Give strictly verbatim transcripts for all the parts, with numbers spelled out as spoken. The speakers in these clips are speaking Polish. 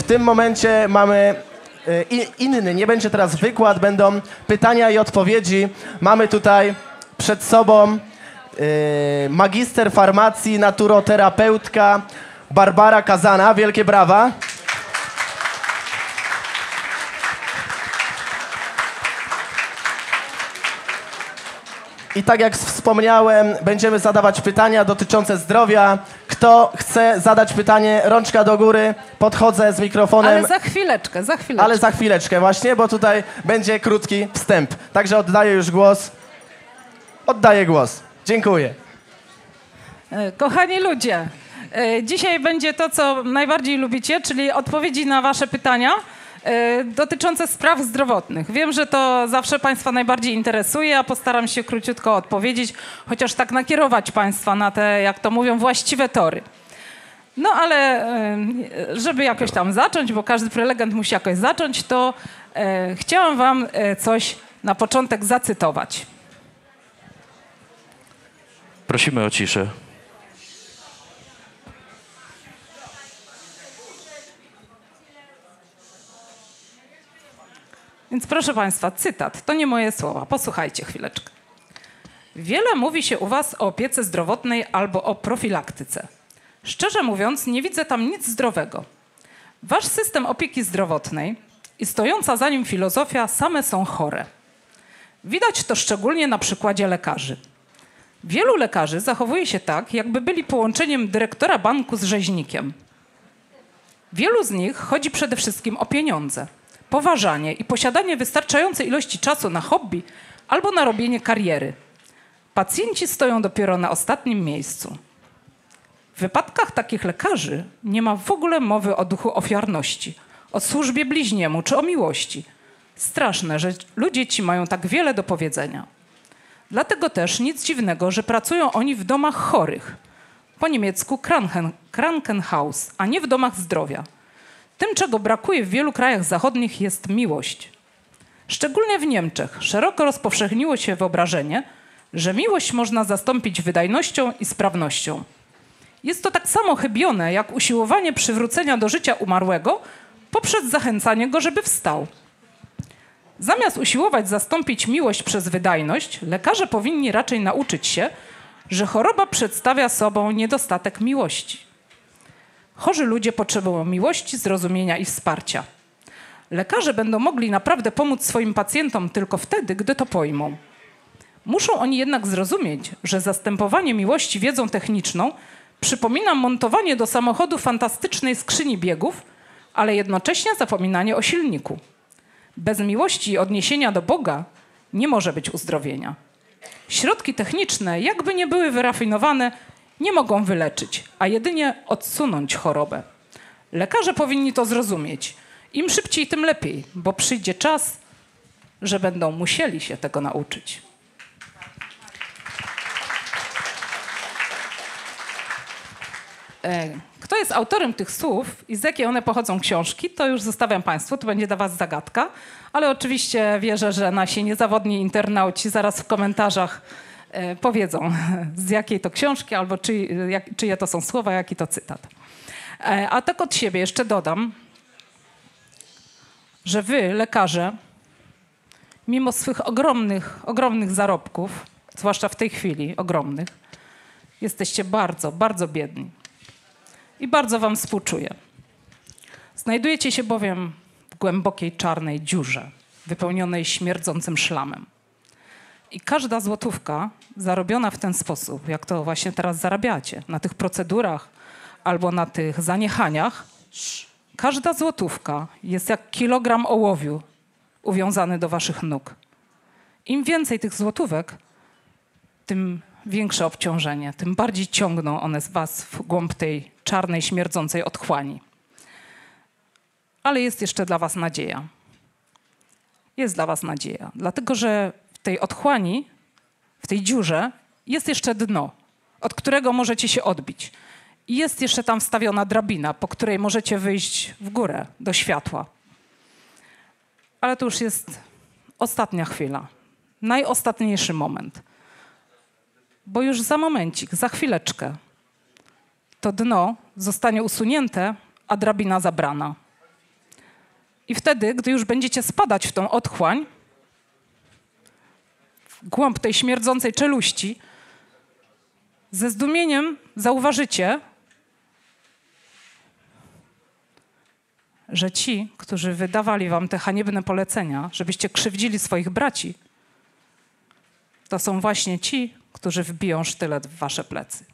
tym momencie mamy y, inny, nie będzie teraz wykład, będą pytania i odpowiedzi. Mamy tutaj przed sobą y, magister farmacji, naturoterapeutka Barbara Kazana. Wielkie brawa. I tak jak wspomniałem, będziemy zadawać pytania dotyczące zdrowia. Kto chce zadać pytanie, rączka do góry, podchodzę z mikrofonem. Ale za chwileczkę, za chwileczkę. Ale za chwileczkę właśnie, bo tutaj będzie krótki wstęp. Także oddaję już głos. Oddaję głos. Dziękuję. Kochani ludzie, dzisiaj będzie to, co najbardziej lubicie, czyli odpowiedzi na wasze pytania dotyczące spraw zdrowotnych. Wiem, że to zawsze Państwa najbardziej interesuje, a postaram się króciutko odpowiedzieć, chociaż tak nakierować Państwa na te, jak to mówią, właściwe tory. No ale żeby jakoś tam zacząć, bo każdy prelegent musi jakoś zacząć, to e, chciałam Wam coś na początek zacytować. Prosimy o ciszę. Więc proszę Państwa, cytat, to nie moje słowa, posłuchajcie chwileczkę. Wiele mówi się u Was o opiece zdrowotnej albo o profilaktyce. Szczerze mówiąc, nie widzę tam nic zdrowego. Wasz system opieki zdrowotnej i stojąca za nim filozofia same są chore. Widać to szczególnie na przykładzie lekarzy. Wielu lekarzy zachowuje się tak, jakby byli połączeniem dyrektora banku z rzeźnikiem. Wielu z nich chodzi przede wszystkim o pieniądze, poważanie i posiadanie wystarczającej ilości czasu na hobby albo na robienie kariery. Pacjenci stoją dopiero na ostatnim miejscu. W wypadkach takich lekarzy nie ma w ogóle mowy o duchu ofiarności, o służbie bliźniemu czy o miłości. Straszne, że ludzie ci mają tak wiele do powiedzenia. Dlatego też nic dziwnego, że pracują oni w domach chorych. Po niemiecku Kranken, Krankenhaus, a nie w domach zdrowia. Tym, czego brakuje w wielu krajach zachodnich, jest miłość. Szczególnie w Niemczech szeroko rozpowszechniło się wyobrażenie, że miłość można zastąpić wydajnością i sprawnością. Jest to tak samo chybione, jak usiłowanie przywrócenia do życia umarłego poprzez zachęcanie go, żeby wstał. Zamiast usiłować zastąpić miłość przez wydajność, lekarze powinni raczej nauczyć się, że choroba przedstawia sobą niedostatek miłości. Chorzy ludzie potrzebują miłości, zrozumienia i wsparcia. Lekarze będą mogli naprawdę pomóc swoim pacjentom tylko wtedy, gdy to pojmą. Muszą oni jednak zrozumieć, że zastępowanie miłości wiedzą techniczną przypomina montowanie do samochodu fantastycznej skrzyni biegów, ale jednocześnie zapominanie o silniku. Bez miłości i odniesienia do Boga nie może być uzdrowienia. Środki techniczne, jakby nie były wyrafinowane, nie mogą wyleczyć, a jedynie odsunąć chorobę. Lekarze powinni to zrozumieć. Im szybciej, tym lepiej, bo przyjdzie czas, że będą musieli się tego nauczyć. Kto jest autorem tych słów i z jakiej one pochodzą książki, to już zostawiam Państwu, to będzie dla Was zagadka, ale oczywiście wierzę, że nasi niezawodni internauci zaraz w komentarzach e, powiedzą, z jakiej to książki albo czy, jak, czyje to są słowa, jaki to cytat. E, a tak od siebie jeszcze dodam, że Wy, lekarze, mimo swych ogromnych, ogromnych zarobków, zwłaszcza w tej chwili ogromnych, jesteście bardzo, bardzo biedni. I bardzo Wam współczuję. Znajdujecie się bowiem w głębokiej czarnej dziurze, wypełnionej śmierdzącym szlamem. I każda złotówka zarobiona w ten sposób, jak to właśnie teraz zarabiacie, na tych procedurach albo na tych zaniechaniach, każda złotówka jest jak kilogram ołowiu uwiązany do Waszych nóg. Im więcej tych złotówek, tym większe obciążenie, tym bardziej ciągną one z Was w głąb tej czarnej, śmierdzącej otchłani. Ale jest jeszcze dla Was nadzieja. Jest dla Was nadzieja, dlatego że w tej otchłani, w tej dziurze jest jeszcze dno, od którego możecie się odbić. I jest jeszcze tam wstawiona drabina, po której możecie wyjść w górę, do światła. Ale to już jest ostatnia chwila, najostatniejszy moment. Bo już za momencik, za chwileczkę to dno zostanie usunięte, a drabina zabrana. I wtedy, gdy już będziecie spadać w tą otchłań, w głąb tej śmierdzącej czeluści, ze zdumieniem zauważycie, że ci, którzy wydawali wam te haniebne polecenia, żebyście krzywdzili swoich braci, to są właśnie ci, którzy wbiją sztylet w wasze plecy.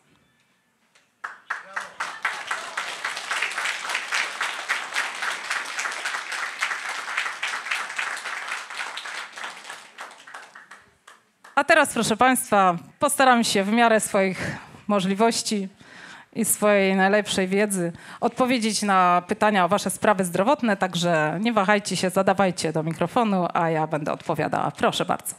A teraz, proszę państwa, postaram się w miarę swoich możliwości i swojej najlepszej wiedzy odpowiedzieć na pytania o wasze sprawy zdrowotne, także nie wahajcie się, zadawajcie do mikrofonu, a ja będę odpowiadała. Proszę bardzo.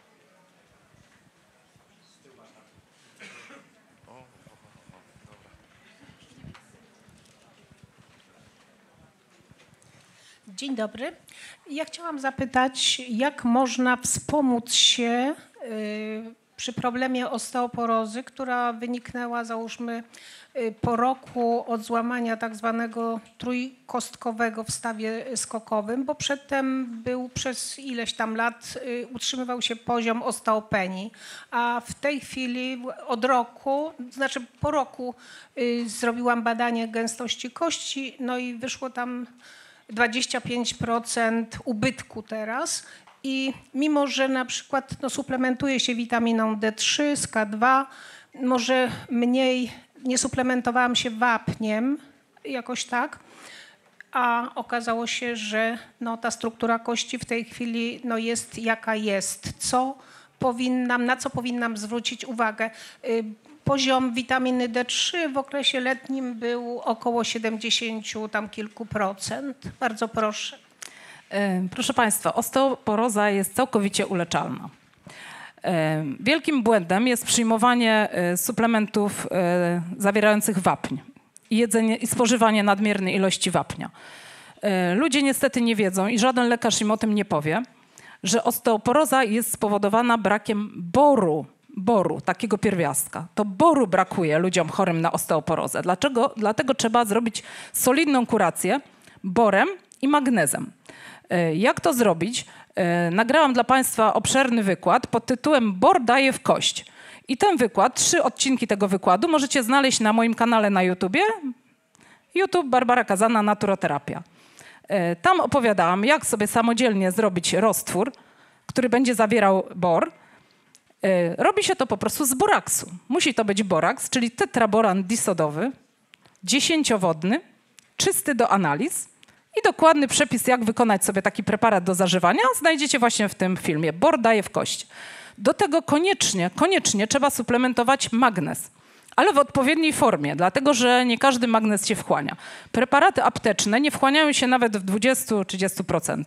Dzień dobry. Ja chciałam zapytać, jak można wspomóc się y, przy problemie osteoporozy, która wyniknęła, załóżmy, y, po roku od złamania tak zwanego trójkostkowego w stawie skokowym, bo przedtem był przez ileś tam lat, y, utrzymywał się poziom osteopenii, a w tej chwili od roku, znaczy po roku y, zrobiłam badanie gęstości kości, no i wyszło tam dwadzieścia pięć procent ubytku teraz i mimo, że na przykład no, suplementuje się witaminą D trzy z K dwa, może mniej, nie suplementowałam się wapniem jakoś tak, a okazało się, że no, ta struktura kości w tej chwili no, jest jaka jest. Co powinnam, na co powinnam zwrócić uwagę? Poziom witaminy D trzy w okresie letnim był około siedemdziesiąt tam kilku procent. Bardzo proszę. Proszę państwa, osteoporoza jest całkowicie uleczalna. Wielkim błędem jest przyjmowanie suplementów zawierających wapń i, jedzenie, i spożywanie nadmiernej ilości wapnia. Ludzie niestety nie wiedzą i żaden lekarz im o tym nie powie, że osteoporoza jest spowodowana brakiem boru. boru, takiego pierwiastka. To boru brakuje ludziom chorym na osteoporozę. Dlaczego? Dlatego trzeba zrobić solidną kurację borem i magnezem. Jak to zrobić? Nagrałam dla państwa obszerny wykład pod tytułem Bor daje w kość. I ten wykład, trzy odcinki tego wykładu możecie znaleźć na moim kanale na YouTubie. YouTube Barbara Kazana, Naturoterapia. Tam opowiadałam, jak sobie samodzielnie zrobić roztwór, który będzie zawierał bor. Robi się to po prostu z boraksu. Musi to być boraks, czyli tetraboran disodowy, dziesięciowodny, czysty do analiz i dokładny przepis, jak wykonać sobie taki preparat do zażywania, znajdziecie właśnie w tym filmie. Bor daje w kość. Do tego koniecznie, koniecznie trzeba suplementować magnez, ale w odpowiedniej formie, dlatego że nie każdy magnez się wchłania. Preparaty apteczne nie wchłaniają się nawet w dwudziestu do trzydziestu procent.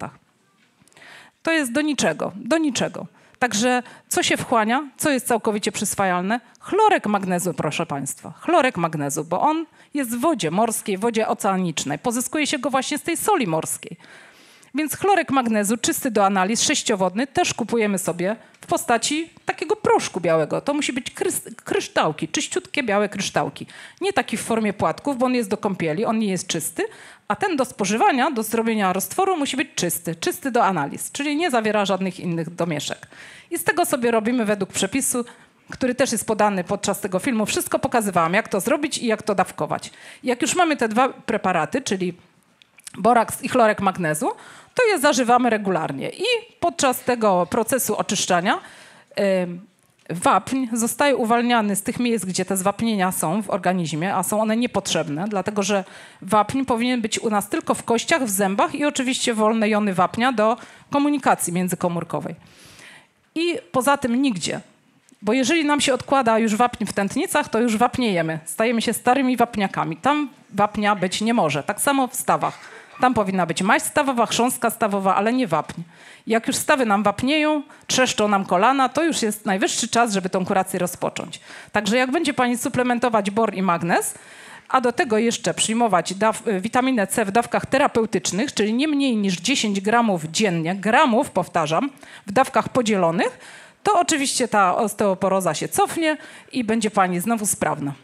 To jest do niczego, do niczego. Także co się wchłania, co jest całkowicie przyswajalne? Chlorek magnezu, proszę państwa. Chlorek magnezu, bo on jest w wodzie morskiej, wodzie oceanicznej. Pozyskuje się go właśnie z tej soli morskiej. Więc chlorek magnezu, czysty do analiz, sześciowodny, też kupujemy sobie w postaci takiego proszku białego. To musi być kryształki, czyściutkie białe kryształki. Nie taki w formie płatków, bo on jest do kąpieli, on nie jest czysty, a ten do spożywania, do zrobienia roztworu musi być czysty, czysty do analiz, czyli nie zawiera żadnych innych domieszek. I z tego sobie robimy według przepisu, który też jest podany podczas tego filmu. Wszystko pokazywałam, jak to zrobić i jak to dawkować. Jak już mamy te dwa preparaty, czyli boraks i chlorek magnezu, to je zażywamy regularnie. I podczas tego procesu oczyszczania yy, wapń zostaje uwalniany z tych miejsc, gdzie te zwapnienia są w organizmie, a są one niepotrzebne, dlatego że wapń powinien być u nas tylko w kościach, w zębach i oczywiście wolne jony wapnia do komunikacji międzykomórkowej. I poza tym nigdzie. Bo jeżeli nam się odkłada już wapń w tętnicach, to już wapniejemy. Stajemy się starymi wapniakami. Tam wapnia być nie może. Tak samo w stawach. Tam powinna być maź stawowa, chrząstka stawowa, ale nie wapń. Jak już stawy nam wapnieją, trzeszczą nam kolana, to już jest najwyższy czas, żeby tą kurację rozpocząć. Także jak będzie pani suplementować bor i magnez, a do tego jeszcze przyjmować daw, witaminę C w dawkach terapeutycznych, czyli nie mniej niż dziesięć gramów dziennie, gramów, powtarzam, w dawkach podzielonych, to oczywiście ta osteoporoza się cofnie i będzie pani znowu sprawna.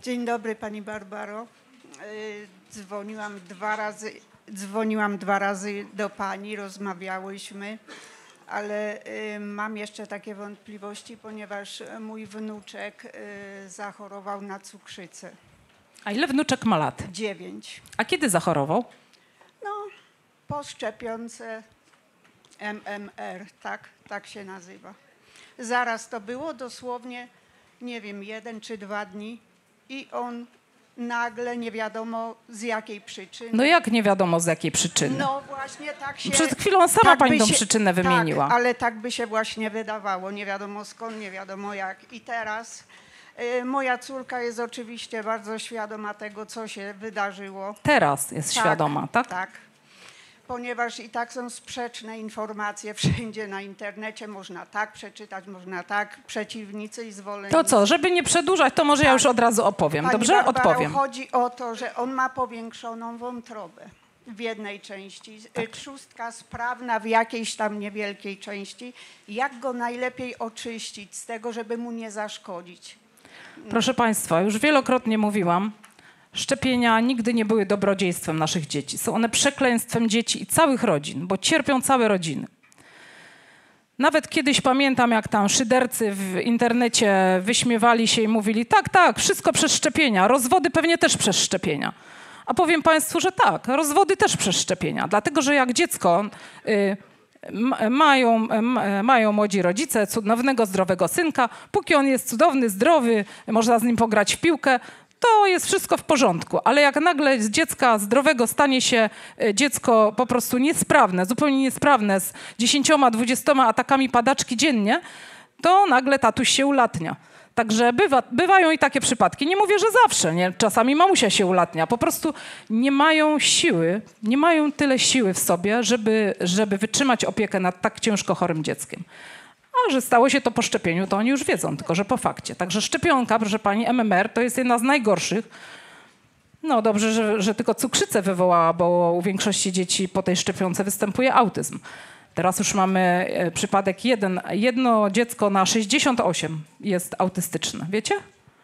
Dzień dobry Pani Barbaro. Dzwoniłam dwa razy, dzwoniłam dwa razy do Pani, rozmawiałyśmy, ale mam jeszcze takie wątpliwości, ponieważ mój wnuczek zachorował na cukrzycę. A ile wnuczek ma lat? Dziewięć. A kiedy zachorował? No, po szczepionce M M R, tak, tak się nazywa. Zaraz to było dosłownie, nie wiem, jeden czy dwa dni i on nagle nie wiadomo z jakiej przyczyny. No jak nie wiadomo z jakiej przyczyny? No właśnie tak się... Przed chwilą sama tak pani by tą się, przyczynę wymieniła. Tak, ale tak by się właśnie wydawało. Nie wiadomo skąd, nie wiadomo jak. I teraz y, moja córka jest oczywiście bardzo świadoma tego, co się wydarzyło. Teraz jest Tak, świadoma, tak? Tak. Ponieważ i tak są sprzeczne informacje wszędzie na internecie. Można tak przeczytać, można tak. Przeciwnicy i zwolennicy. To co, żeby nie przedłużać, to może ja już od razu opowiem. Pani Dobrze? Barbaro, Odpowiem. chodzi o to, że on ma powiększoną wątrobę w jednej części, tak. Trzustka sprawna w jakiejś tam niewielkiej części. Jak go najlepiej oczyścić z tego, żeby mu nie zaszkodzić? Proszę Państwa, już wielokrotnie mówiłam, szczepienia nigdy nie były dobrodziejstwem naszych dzieci. Są one przekleństwem dzieci i całych rodzin, bo cierpią całe rodziny. Nawet kiedyś pamiętam, jak tam szydercy w internecie wyśmiewali się i mówili, tak, tak, wszystko przez szczepienia, rozwody pewnie też przez szczepienia. A powiem Państwu, że tak, rozwody też przez szczepienia, dlatego że jak dziecko y, mają, mają młodzi rodzice cudownego, zdrowego synka, póki on jest cudowny, zdrowy, można z nim pograć w piłkę, to jest wszystko w porządku, ale jak nagle z dziecka zdrowego stanie się dziecko po prostu niesprawne, zupełnie niesprawne, z dziesięcioma, dwudziestoma atakami padaczki dziennie, to nagle tatuś się ulatnia. Także bywa, bywają i takie przypadki. Nie mówię, że zawsze, nie? Czasami mamusia się ulatnia. Po prostu nie mają siły, nie mają tyle siły w sobie, żeby, żeby wytrzymać opiekę nad tak ciężko chorym dzieckiem. A że stało się to po szczepieniu, to oni już wiedzą, tylko że po fakcie. Także szczepionka, proszę pani, M M R to jest jedna z najgorszych. No dobrze, że, że tylko cukrzycę wywołała, bo u większości dzieci po tej szczepionce występuje autyzm. Teraz już mamy e, przypadek jeden, jedno dziecko na sześćdziesiąt osiem jest autystyczne. Wiecie?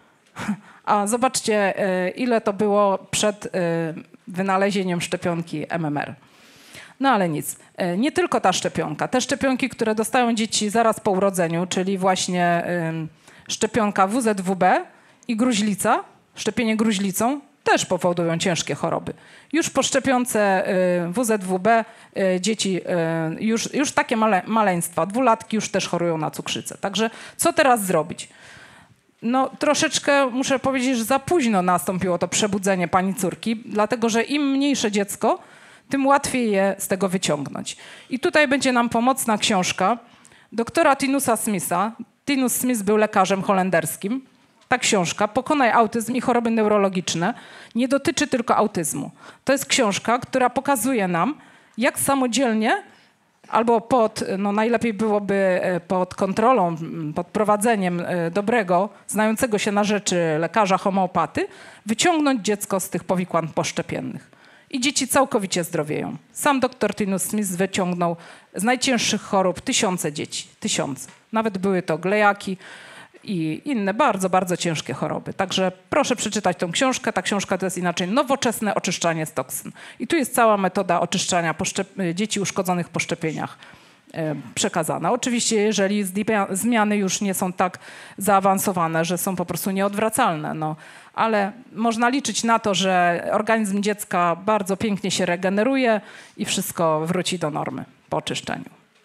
A zobaczcie, e, ile to było przed e, wynalezieniem szczepionki M M R. No ale nic. E, nie tylko ta szczepionka. Te szczepionki, które dostają dzieci zaraz po urodzeniu, czyli właśnie e, szczepionka W Z W B i gruźlica, szczepienie gruźlicą, też powodują ciężkie choroby. Już po szczepionce W Z W B dzieci, już, już takie male, maleństwa, dwulatki już też chorują na cukrzycę. Także co teraz zrobić? No troszeczkę muszę powiedzieć, że za późno nastąpiło to przebudzenie pani córki, dlatego że im mniejsze dziecko, tym łatwiej je z tego wyciągnąć. I tutaj będzie nam pomocna książka doktora Tinusa Smitha. Tinus Smith był lekarzem holenderskim. Ta książka, Pokonaj autyzm i choroby neurologiczne, nie dotyczy tylko autyzmu. To jest książka, która pokazuje nam, jak samodzielnie, albo pod, no najlepiej byłoby pod kontrolą, pod prowadzeniem dobrego, znającego się na rzeczy lekarza homeopaty, wyciągnąć dziecko z tych powikłań poszczepiennych. I dzieci całkowicie zdrowieją. Sam doktor Tinus Smith wyciągnął z najcięższych chorób tysiące dzieci. Tysiące. Nawet były to glejaki i inne bardzo, bardzo ciężkie choroby. Także proszę przeczytać tę książkę. Ta książka to jest inaczej nowoczesne oczyszczanie z toksyn. I tu jest cała metoda oczyszczania dzieci uszkodzonych po szczepieniach e, przekazana. Oczywiście, jeżeli zmiany już nie są tak zaawansowane, że są po prostu nieodwracalne, no, ale można liczyć na to, że organizm dziecka bardzo pięknie się regeneruje i wszystko wróci do normy po oczyszczeniu.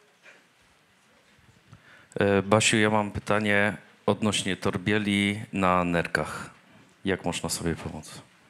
Basiu, ja mam pytanie odnośnie torbieli na nerkach. Jak można sobie pomóc?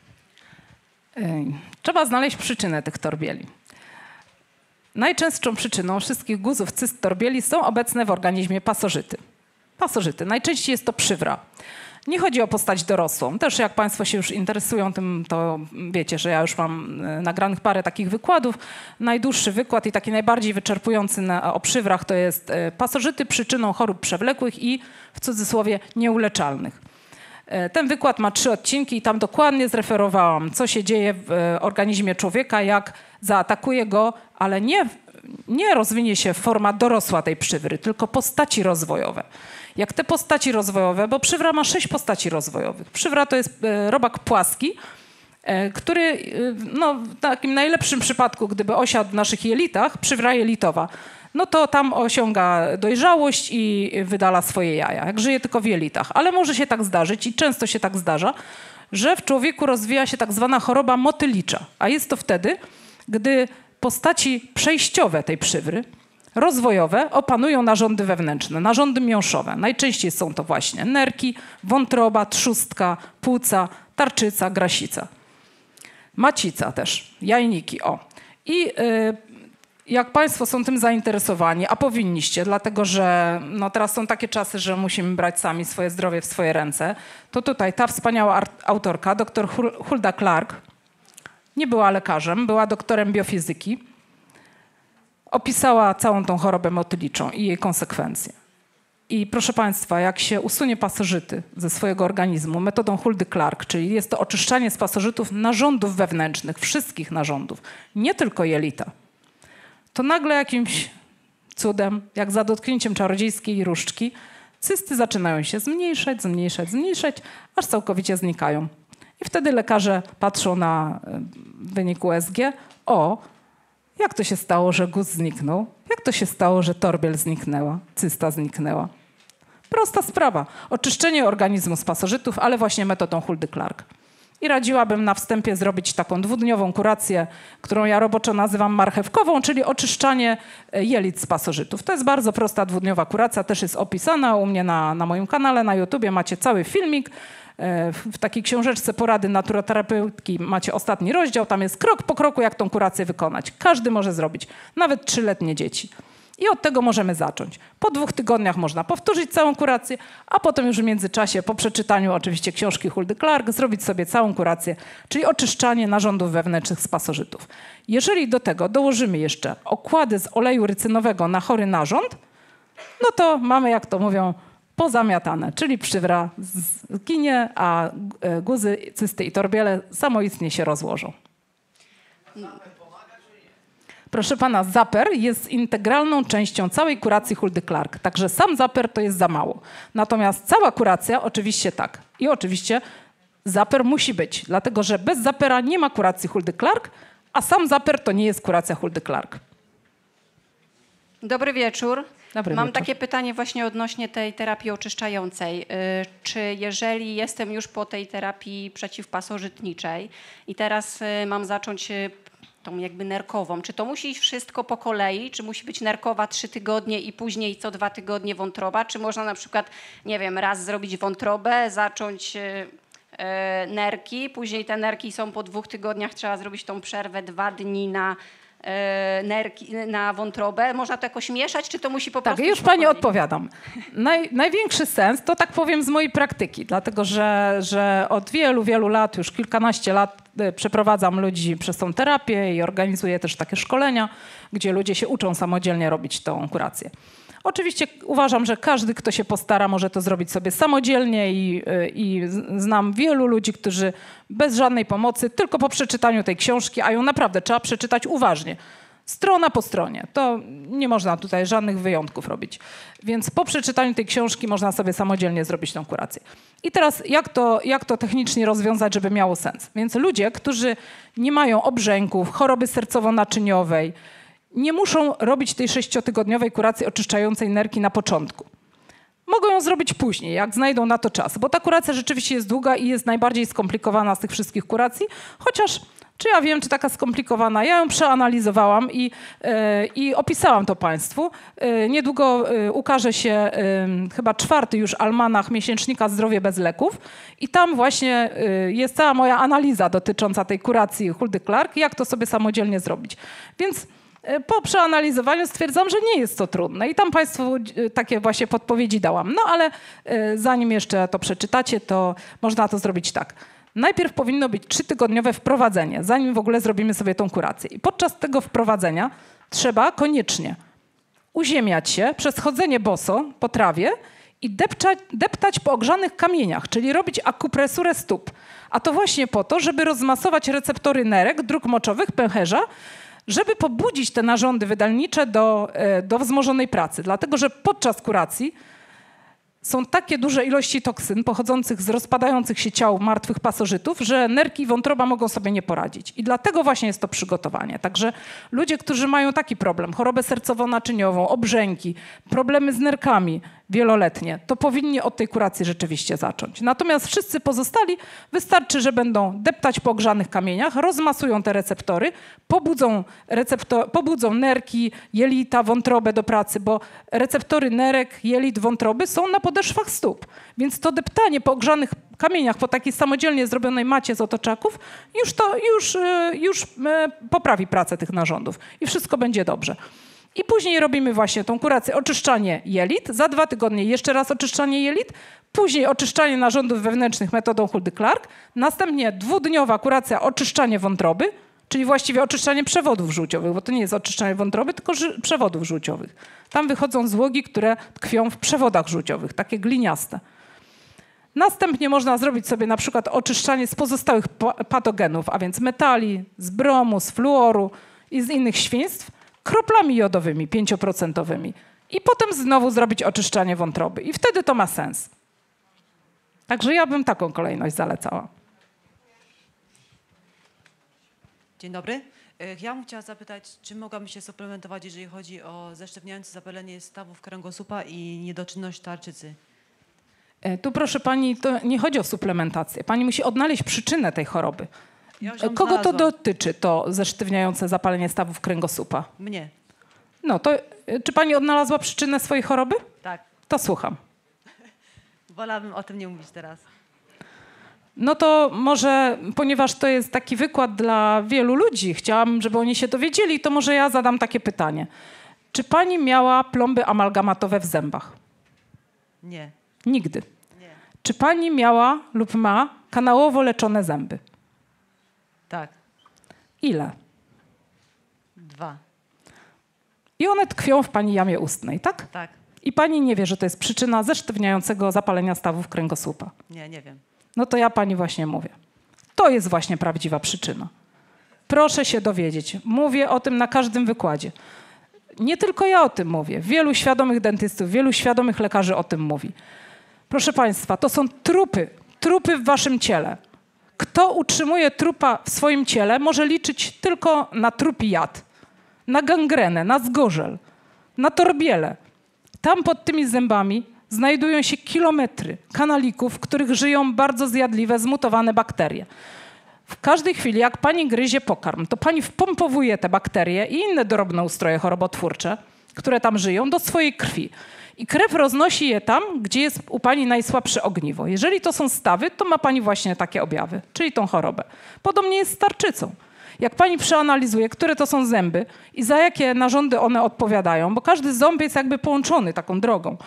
Trzeba znaleźć przyczynę tych torbieli. Najczęstszą przyczyną wszystkich guzów, cyst, torbieli są obecne w organizmie pasożyty. Pasożyty. Najczęściej jest to przywra. Nie chodzi o postać dorosłą. Też jak Państwo się już interesują tym, to wiecie, że ja już mam nagranych parę takich wykładów. Najdłuższy wykład i taki najbardziej wyczerpujący na, o przywrach to jest pasożyty przyczyną chorób przewlekłych i w cudzysłowie nieuleczalnych. Ten wykład ma trzy odcinki i tam dokładnie zreferowałam, co się dzieje w organizmie człowieka, jak zaatakuje go, ale nie nie rozwinie się forma dorosła tej przywry, tylko postaci rozwojowe. Jak te postaci rozwojowe, bo przywra ma sześć postaci rozwojowych. Przywra to jest robak płaski, który no, w takim najlepszym przypadku, gdyby osiadł w naszych jelitach, przywra jelitowa, no to tam osiąga dojrzałość i wydala swoje jaja, jak żyje tylko w jelitach. Ale może się tak zdarzyć i często się tak zdarza, że w człowieku rozwija się tak zwana choroba motylicza. A jest to wtedy, gdy postaci przejściowe tej przywry, rozwojowe, opanują narządy wewnętrzne, narządy miąższowe. Najczęściej są to właśnie nerki, wątroba, trzustka, płuca, tarczyca, grasica. Macica też, jajniki, o. I y, jak państwo są tym zainteresowani, a powinniście, dlatego że no teraz są takie czasy, że musimy brać sami swoje zdrowie w swoje ręce, to tutaj ta wspaniała autorka, dr Hulda Clark, nie była lekarzem, była doktorem biofizyki, opisała całą tą chorobę motyliczą i jej konsekwencje. I proszę państwa, jak się usunie pasożyty ze swojego organizmu metodą Huldy Clark, czyli jest to oczyszczanie z pasożytów narządów wewnętrznych, wszystkich narządów, nie tylko jelita, to nagle jakimś cudem, jak za dotknięciem czarodziejskiej różdżki, cysty zaczynają się zmniejszać, zmniejszać, zmniejszać, aż całkowicie znikają. I wtedy lekarze patrzą na wynik U S G. O, jak to się stało, że guz zniknął? Jak to się stało, że torbiel zniknęła, cysta zniknęła? Prosta sprawa. Oczyszczenie organizmu z pasożytów, ale właśnie metodą Huldy Clark. I radziłabym na wstępie zrobić taką dwudniową kurację, którą ja roboczo nazywam marchewkową, czyli oczyszczanie jelit z pasożytów. To jest bardzo prosta dwudniowa kuracja, też jest opisana u mnie na, na moim kanale, na YouTubie macie cały filmik. W takiej książeczce Porady naturoterapeutki macie ostatni rozdział, tam jest krok po kroku, jak tą kurację wykonać. Każdy może zrobić, nawet trzyletnie dzieci. I od tego możemy zacząć. Po dwóch tygodniach można powtórzyć całą kurację, a potem już w międzyczasie, po przeczytaniu oczywiście książki Huldy Clark, zrobić sobie całą kurację, czyli oczyszczanie narządów wewnętrznych z pasożytów. Jeżeli do tego dołożymy jeszcze okłady z oleju rycynowego na chory narząd, no to mamy, jak to mówią, pozamiatane, czyli przywra zginie, a guzy, cysty i torbiele samoistnie się rozłożą. Proszę pana, zaper jest integralną częścią całej kuracji Huldy Clark, także sam zaper to jest za mało. Natomiast cała kuracja oczywiście tak. I oczywiście zaper musi być, dlatego że bez zapera nie ma kuracji Huldy Clark, a sam zaper to nie jest kuracja Huldy Clark. Dobry wieczór. Dobry Mam wieczór. takie pytanie właśnie odnośnie tej terapii oczyszczającej. Czy jeżeli jestem już po tej terapii przeciwpasożytniczej i teraz mam zacząć tą jakby nerkową, czy to musi iść wszystko po kolei, czy musi być nerkowa trzy tygodnie i później co dwa tygodnie wątroba, czy można na przykład, nie wiem, raz zrobić wątrobę, zacząć e, nerki, później te nerki są po dwóch tygodniach, trzeba zrobić tą przerwę dwa dni na nerki, na wątrobę. Można to jakoś mieszać, czy to musi po prostu... Tak, już pani odpowiadam. Naj, największy sens, to tak powiem z mojej praktyki, dlatego że, że od wielu, wielu lat, już kilkanaście lat przeprowadzam ludzi przez tą terapię i organizuję też takie szkolenia, gdzie ludzie się uczą samodzielnie robić tą kurację. Oczywiście uważam, że każdy, kto się postara, może to zrobić sobie samodzielnie i, i znam wielu ludzi, którzy bez żadnej pomocy, tylko po przeczytaniu tej książki, a ją naprawdę trzeba przeczytać uważnie, strona po stronie. To nie można tutaj żadnych wyjątków robić. Więc po przeczytaniu tej książki można sobie samodzielnie zrobić tą kurację. I teraz jak to, jak to technicznie rozwiązać, żeby miało sens? Więc ludzie, którzy nie mają obrzęków, choroby sercowo-naczyniowej, nie muszą robić tej sześciotygodniowej kuracji oczyszczającej nerki na początku. Mogą ją zrobić później, jak znajdą na to czas, bo ta kuracja rzeczywiście jest długa i jest najbardziej skomplikowana z tych wszystkich kuracji, chociaż czy ja wiem, czy taka skomplikowana, ja ją przeanalizowałam i, yy, i opisałam to państwu. Yy, niedługo yy, ukaże się yy, chyba czwarty już almanach miesięcznika Zdrowie bez leków i tam właśnie yy, jest cała moja analiza dotycząca tej kuracji Huldy Clark, jak to sobie samodzielnie zrobić. Więc po przeanalizowaniu stwierdzam, że nie jest to trudne i tam państwu takie właśnie podpowiedzi dałam. No ale zanim jeszcze to przeczytacie, to można to zrobić tak. Najpierw powinno być trzytygodniowe wprowadzenie, zanim w ogóle zrobimy sobie tą kurację. I podczas tego wprowadzenia trzeba koniecznie uziemiać się przez chodzenie boso po trawie i depczać, deptać po ogrzanych kamieniach, czyli robić akupresurę stóp. A to właśnie po to, żeby rozmasować receptory nerek, dróg moczowych, pęcherza, żeby pobudzić te narządy wydalnicze do, do wzmożonej pracy. Dlatego, że podczas kuracji są takie duże ilości toksyn pochodzących z rozpadających się ciał martwych pasożytów, że nerki i wątroba mogą sobie nie poradzić. I dlatego właśnie jest to przygotowanie. Także ludzie, którzy mają taki problem, chorobę sercowo-naczyniową, obrzęki, problemy z nerkami wieloletnie, to powinni od tej kuracji rzeczywiście zacząć. Natomiast wszyscy pozostali wystarczy, że będą deptać po ogrzanych kamieniach, rozmasują te receptory, pobudzą, receptor, pobudzą nerki, jelita, wątrobę do pracy, bo receptory nerek, jelit, wątroby są na podeszwach stóp. Więc to deptanie po ogrzanych kamieniach, po takiej samodzielnie zrobionej macie z otoczaków, już, to, już, już poprawi pracę tych narządów i wszystko będzie dobrze. I później robimy właśnie tą kurację, oczyszczanie jelit, za dwa tygodnie jeszcze raz oczyszczanie jelit, później oczyszczanie narządów wewnętrznych metodą Huldy-Clark, następnie dwudniowa kuracja, oczyszczanie wątroby, czyli właściwie oczyszczanie przewodów żółciowych, bo to nie jest oczyszczanie wątroby, tylko przewodów żółciowych. Tam wychodzą złogi, które tkwią w przewodach żółciowych, takie gliniaste. Następnie można zrobić sobie na przykład oczyszczanie z pozostałych patogenów, a więc metali, z bromu, z fluoru i z innych świństw, kroplami jodowymi, pięcioprocentowymi. I potem znowu zrobić oczyszczanie wątroby. I wtedy to ma sens. Także ja bym taką kolejność zalecała. Dzień dobry. Ja bym chciała zapytać, czy mogłabym się suplementować, jeżeli chodzi o zeszczywniające zapalenie stawów kręgosłupa i niedoczynność tarczycy? Tu proszę pani, to nie chodzi o suplementację. Pani musi odnaleźć przyczynę tej choroby. Ja Kogo znalazłam. to dotyczy, to zesztywniające zapalenie stawów kręgosłupa? Mnie. No to czy pani odnalazła przyczynę swojej choroby? Tak. To słucham. Wolałabym o tym nie mówić teraz. No to może, ponieważ to jest taki wykład dla wielu ludzi, chciałabym, żeby oni się dowiedzieli, to może ja zadam takie pytanie. Czy pani miała plomby amalgamatowe w zębach? Nie. Nigdy. Nie. Czy pani miała lub ma kanałowo leczone zęby? Tak. Ile? Dwa. I one tkwią w pani jamie ustnej, tak? Tak. I pani nie wie, że to jest przyczyna zesztywniającego zapalenia stawów kręgosłupa. Nie, nie wiem. No to ja pani właśnie mówię. To jest właśnie prawdziwa przyczyna. Proszę się dowiedzieć. Mówię o tym na każdym wykładzie. Nie tylko ja o tym mówię. Wielu świadomych dentystów, wielu świadomych lekarzy o tym mówi. Proszę państwa, to są trupy. Trupy w waszym ciele. Kto utrzymuje trupa w swoim ciele, może liczyć tylko na trupi jad, na gangrenę, na zgorzel, na torbiele. Tam pod tymi zębami znajdują się kilometry kanalików, w których żyją bardzo zjadliwe, zmutowane bakterie. W każdej chwili, jak pani gryzie pokarm, to pani wpompowuje te bakterie i inne drobne ustroje chorobotwórcze, które tam żyją, do swojej krwi. I krew roznosi je tam, gdzie jest u pani najsłabsze ogniwo. Jeżeli to są stawy, to ma pani właśnie takie objawy, czyli tą chorobę. Podobnie jest z tarczycą. Jak pani przeanalizuje, które to są zęby i za jakie narządy one odpowiadają, bo każdy ząb jest jakby połączony taką drogą,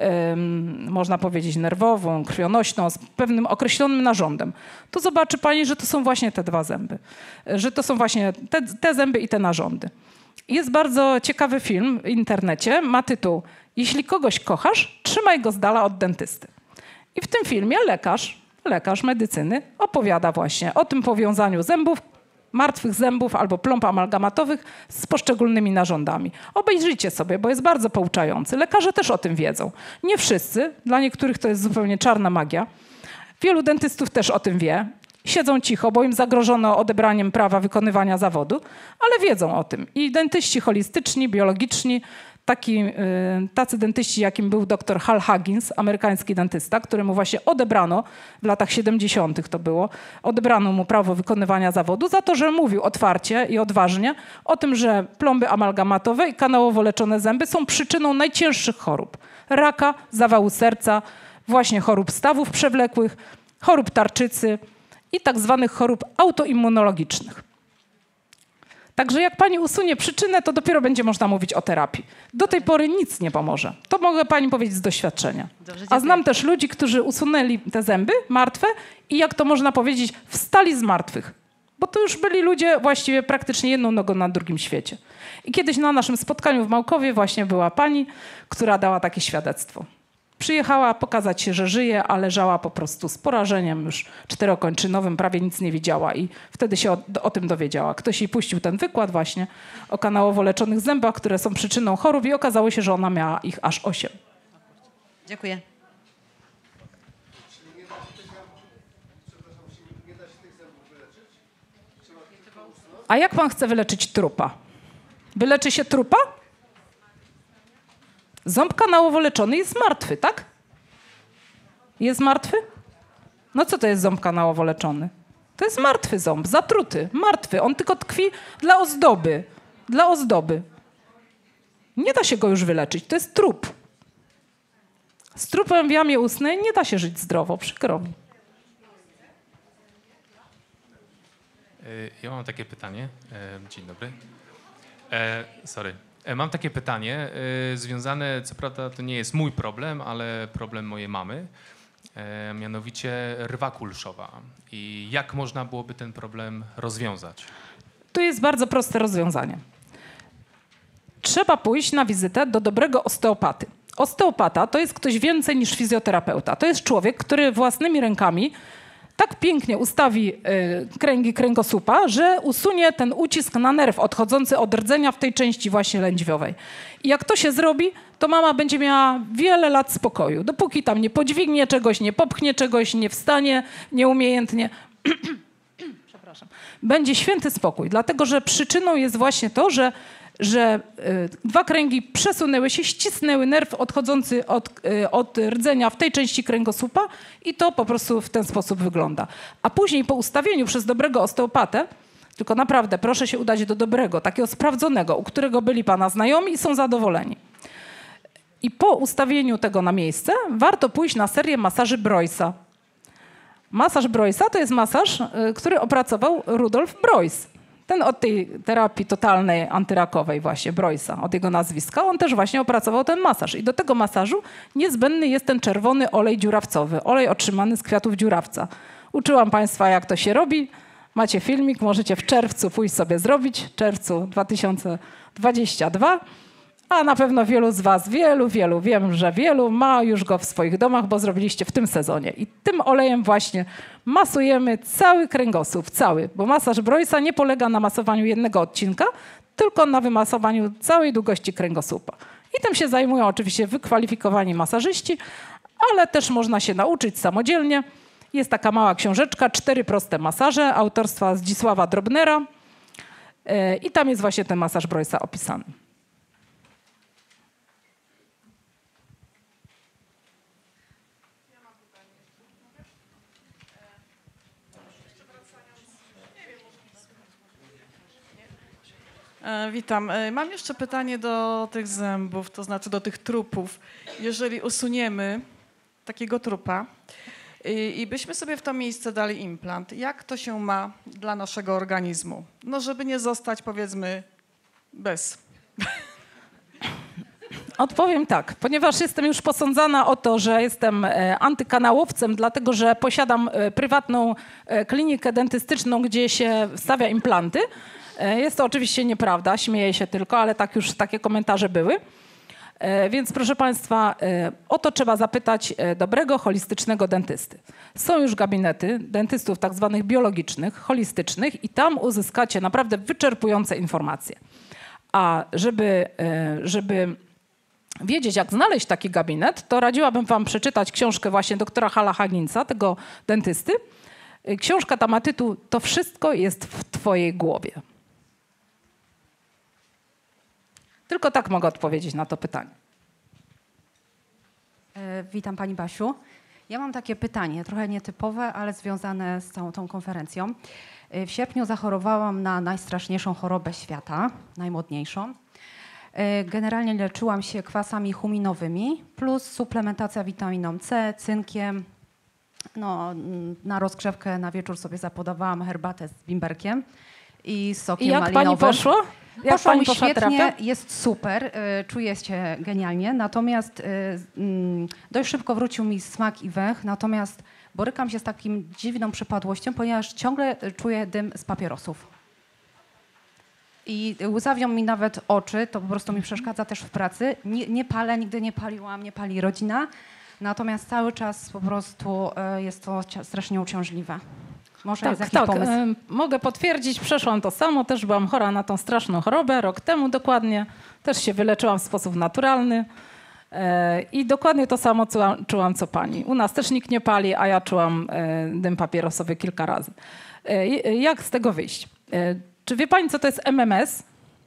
ym, można powiedzieć nerwową, krwionośną, z pewnym określonym narządem, to zobaczy pani, że to są właśnie te dwa zęby, że to są właśnie te, te zęby i te narządy. Jest bardzo ciekawy film w internecie, ma tytuł „Jeśli kogoś kochasz, trzymaj go z dala od dentysty”. I w tym filmie lekarz, lekarz medycyny opowiada właśnie o tym powiązaniu zębów, martwych zębów albo plomb amalgamatowych z poszczególnymi narządami. Obejrzyjcie sobie, bo jest bardzo pouczający. Lekarze też o tym wiedzą. Nie wszyscy, dla niektórych to jest zupełnie czarna magia. Wielu dentystów też o tym wie. Siedzą cicho, bo im zagrożono odebraniem prawa wykonywania zawodu, ale wiedzą o tym. I dentyści holistyczni, biologiczni, taki, yy, tacy dentyści, jakim był dr Hal Huggins, amerykański dentysta, któremu właśnie odebrano, w latach siedemdziesiątych to było, odebrano mu prawo wykonywania zawodu za to, że mówił otwarcie i odważnie o tym, że plomby amalgamatowe i kanałowo leczone zęby są przyczyną najcięższych chorób. Raka, zawału serca, właśnie chorób stawów przewlekłych, chorób tarczycy i tak zwanych chorób autoimmunologicznych. Także jak pani usunie przyczynę, to dopiero będzie można mówić o terapii. Do tej pory nic nie pomoże. To mogę pani powiedzieć z doświadczenia. Dobrze, a znam też ludzi, którzy usunęli te zęby martwe i jak to można powiedzieć, wstali z martwych. Bo to już byli ludzie właściwie praktycznie jedną nogą na drugim świecie. I kiedyś na naszym spotkaniu w Małkowie właśnie była pani, która dała takie świadectwo. Przyjechała pokazać się, że żyje, a leżała po prostu z porażeniem już czterokończynowym, prawie nic nie widziała i wtedy się o, o tym dowiedziała. Ktoś jej puścił ten wykład właśnie o kanałowo leczonych zębach, które są przyczyną chorób i okazało się, że ona miała ich aż osiem. Dziękuję. A jak pan chce wyleczyć trupa? Wyleczy się trupa? Ząb kanałowo leczony jest martwy, tak? Jest martwy? No co to jest ząb kanałowo leczony? To jest martwy ząb, zatruty, martwy. On tylko tkwi dla ozdoby. Dla ozdoby. Nie da się go już wyleczyć, to jest trup. Z trupem w jamie ustnej nie da się żyć zdrowo, przykro mi. Ja mam takie pytanie. Dzień dobry. E, sorry. E, mam takie pytanie e, związane, co prawda to nie jest mój problem, ale problem mojej mamy, e, mianowicie rwa kulszowa. I jak można byłoby ten problem rozwiązać? Tu jest bardzo proste rozwiązanie. Trzeba pójść na wizytę do dobrego osteopaty. Osteopata to jest ktoś więcej niż fizjoterapeuta. To jest człowiek, który własnymi rękami tak pięknie ustawi y, kręgi kręgosłupa, że usunie ten ucisk na nerw odchodzący od rdzenia w tej części właśnie lędźwiowej. I jak to się zrobi, to mama będzie miała wiele lat spokoju. Dopóki tam nie podźwignie czegoś, nie popchnie czegoś, nie wstanie nieumiejętnie. Przepraszam. Będzie święty spokój, dlatego że przyczyną jest właśnie to, że że y, dwa kręgi przesunęły się, ścisnęły nerw odchodzący od, y, od rdzenia w tej części kręgosłupa i to po prostu w ten sposób wygląda. A później po ustawieniu przez dobrego osteopatę, tylko naprawdę proszę się udać do dobrego, takiego sprawdzonego, u którego byli pana znajomi i są zadowoleni. I po ustawieniu tego na miejsce warto pójść na serię masaży Broysa. Masaż Broysa to jest masaż, y, który opracował Rudolf Broys. Ten od tej terapii totalnej antyrakowej właśnie, Broysa, od jego nazwiska, on też właśnie opracował ten masaż. I do tego masażu niezbędny jest ten czerwony olej dziurawcowy, olej otrzymany z kwiatów dziurawca. Uczyłam państwa, jak to się robi. Macie filmik, możecie w czerwcu pójść sobie zrobić, czerwcu dwa tysiące dwudziestego drugiego. A na pewno wielu z was, wielu, wielu, wiem, że wielu ma już go w swoich domach, bo zrobiliście w tym sezonie. I tym olejem właśnie masujemy cały kręgosłup, cały. Bo masaż Broysa nie polega na masowaniu jednego odcinka, tylko na wymasowaniu całej długości kręgosłupa. I tym się zajmują oczywiście wykwalifikowani masażyści, ale też można się nauczyć samodzielnie. Jest taka mała książeczka, Cztery proste masaże, autorstwa Zdzisława Drobnera. I tam jest właśnie ten masaż Broysa opisany. E, witam. E, mam jeszcze pytanie do tych zębów, to znaczy do tych trupów. Jeżeli usuniemy takiego trupa i, i byśmy sobie w to miejsce dali implant, jak to się ma dla naszego organizmu? No, żeby nie zostać, powiedzmy, bez. Odpowiem tak, ponieważ jestem już posądzana o to, że jestem antykanałowcem, dlatego że posiadam prywatną klinikę dentystyczną, gdzie się wstawia implanty. Jest to oczywiście nieprawda, śmieję się tylko, ale tak już takie komentarze były. Więc proszę państwa, o to trzeba zapytać dobrego, holistycznego dentysty. Są już gabinety dentystów tak zwanych biologicznych, holistycznych i tam uzyskacie naprawdę wyczerpujące informacje. A żeby, żeby wiedzieć, jak znaleźć taki gabinet, to radziłabym wam przeczytać książkę właśnie doktora Hala Haginsa, tego dentysty. Książka ta ma tytuł „To wszystko jest w twojej głowie”. Tylko tak mogę odpowiedzieć na to pytanie. E, witam pani Basiu. Ja mam takie pytanie, trochę nietypowe, ale związane z całą tą konferencją. E, w sierpniu zachorowałam na najstraszniejszą chorobę świata, najmodniejszą. E, generalnie leczyłam się kwasami huminowymi plus suplementacja witaminą C, cynkiem. No, na rozgrzewkę na wieczór sobie zapodawałam herbatę z bimberkiem i sokiem I jak malinowym. pani poszło? Jak Poszło pani mi poszła świetnie, terapia? jest super, y, czuję się genialnie, natomiast y, y, dość szybko wrócił mi smak i węch, natomiast borykam się z takim dziwną przypadłością, ponieważ ciągle czuję dym z papierosów. I łzawią mi nawet oczy, to po prostu mi przeszkadza też w pracy. Nie, nie palę, nigdy nie paliłam, nie pali rodzina. Natomiast cały czas po prostu y, jest to cia- strasznie uciążliwe. Może Tak, jest jakiś tak. pomysł? em, Mogę potwierdzić, przeszłam to samo, też byłam chora na tą straszną chorobę, rok temu dokładnie. Też się wyleczyłam w sposób naturalny. E, I dokładnie to samo czułam, czułam co pani. U nas też nikt nie pali, a ja czułam e, dym papierosowy kilka razy. E, i- jak z tego wyjść? E, czy wie pani, co to jest M M S?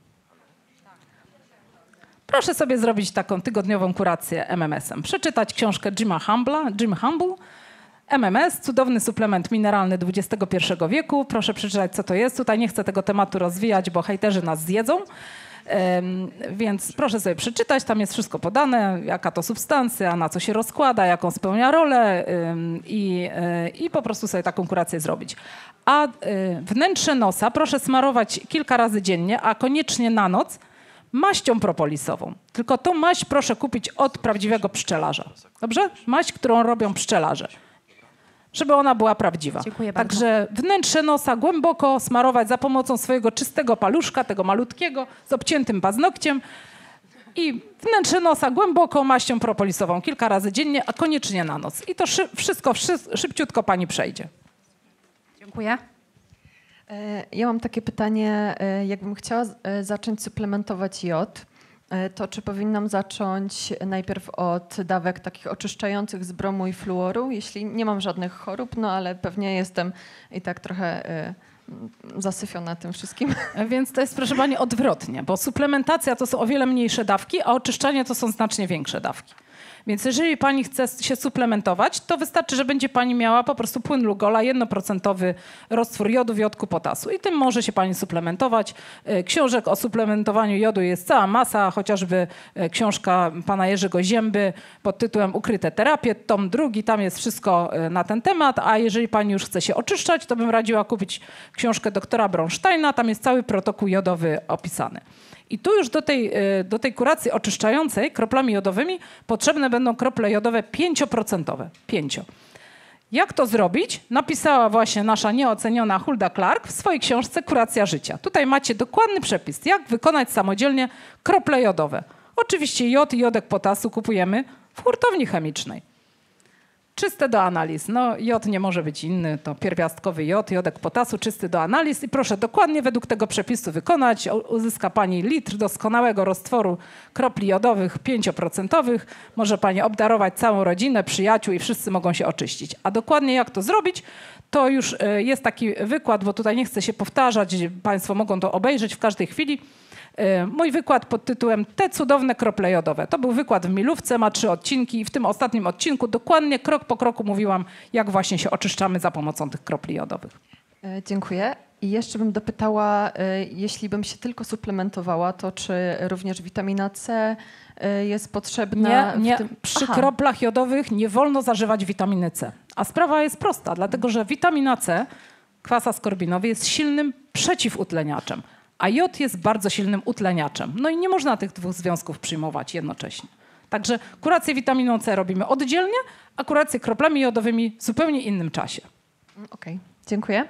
Proszę sobie zrobić taką tygodniową kurację M M S-em. Przeczytać książkę Jima Humbla, Jim Humble, M M S, cudowny suplement mineralny dwudziestego pierwszego wieku. Proszę przeczytać, co to jest. Tutaj nie chcę tego tematu rozwijać, bo hejterzy nas zjedzą. Ym, więc proszę sobie przeczytać, tam jest wszystko podane, jaka to substancja, na co się rozkłada, jaką spełnia rolę ym, i, y, i po prostu sobie taką kurację zrobić. A y, wnętrze nosa proszę smarować kilka razy dziennie, a koniecznie na noc maścią propolisową. Tylko tą maść proszę kupić od prawdziwego pszczelarza. Dobrze? Maść, którą robią pszczelarze. Żeby ona była prawdziwa. Dziękuję bardzo. Także wnętrze nosa głęboko smarować za pomocą swojego czystego paluszka, tego malutkiego, z obciętym paznokciem. I wnętrze nosa głęboko maścią propolisową kilka razy dziennie, a koniecznie na noc. I to szy- wszystko szy- szybciutko pani przejdzie. Dziękuję. E, Ja mam takie pytanie, e, jakbym chciała z- e, zacząć suplementować jod, e, to czy powinnam zacząć najpierw od dawek takich oczyszczających z bromu i fluoru, jeśli nie mam żadnych chorób, no ale pewnie jestem i tak trochę e, m, zasyfiona tym wszystkim. Więc to jest, proszę pani, odwrotnie, bo suplementacja to są o wiele mniejsze dawki, a oczyszczanie to są znacznie większe dawki. Więc jeżeli pani chce się suplementować, to wystarczy, że będzie pani miała po prostu płyn Lugola, jednoprocentowy roztwór jodu w jodku potasu. I tym może się pani suplementować. E, Książek o suplementowaniu jodu jest cała masa, chociażby e, książka pana Jerzego Zięby pod tytułem Ukryte terapie, tom drugi, tam jest wszystko e, na ten temat, a jeżeli pani już chce się oczyszczać, to bym radziła kupić książkę doktora Bronsteina, tam jest cały protokół jodowy opisany. I tu już do tej, y, do tej kuracji oczyszczającej kroplami jodowymi potrzebne będą krople jodowe pięcioprocentowe. Pięcio. Jak to zrobić? Napisała właśnie nasza nieoceniona Hulda Clark w swojej książce Kuracja życia. Tutaj macie dokładny przepis, jak wykonać samodzielnie krople jodowe. Oczywiście jod i jodek potasu kupujemy w hurtowni chemicznej. Czyste do analiz. No, jod nie może być inny, to pierwiastkowy jod, jodek potasu, czysty do analiz i proszę dokładnie według tego przepisu wykonać. U- Uzyska pani litr doskonałego roztworu kropli jodowych pięcioprocentowych. Może pani obdarować całą rodzinę, przyjaciół i wszyscy mogą się oczyścić. A dokładnie jak to zrobić, to już y, jest taki wykład, bo tutaj nie chcę się powtarzać, państwo mogą to obejrzeć w każdej chwili. Y, Mój wykład pod tytułem Te cudowne krople jodowe. To był wykład w Milówce, ma trzy odcinki i w tym ostatnim odcinku dokładnie krok po kroku mówiłam, jak właśnie się oczyszczamy za pomocą tych kropli jodowych. E, Dziękuję. I jeszcze bym dopytała, e, jeśli bym się tylko suplementowała, to czy również witamina C e, jest potrzebna? Nie, nie. W tym... Przy Aha. kroplach jodowych nie wolno zażywać witaminy C. A sprawa jest prosta, dlatego że witamina C, kwas askorbinowy, jest silnym przeciwutleniaczem, a jod jest bardzo silnym utleniaczem. No i nie można tych dwóch związków przyjmować jednocześnie. Także kurację witaminą C robimy oddzielnie, a kurację kroplami jodowymi w zupełnie innym czasie. Mm, Okej, dziękuję.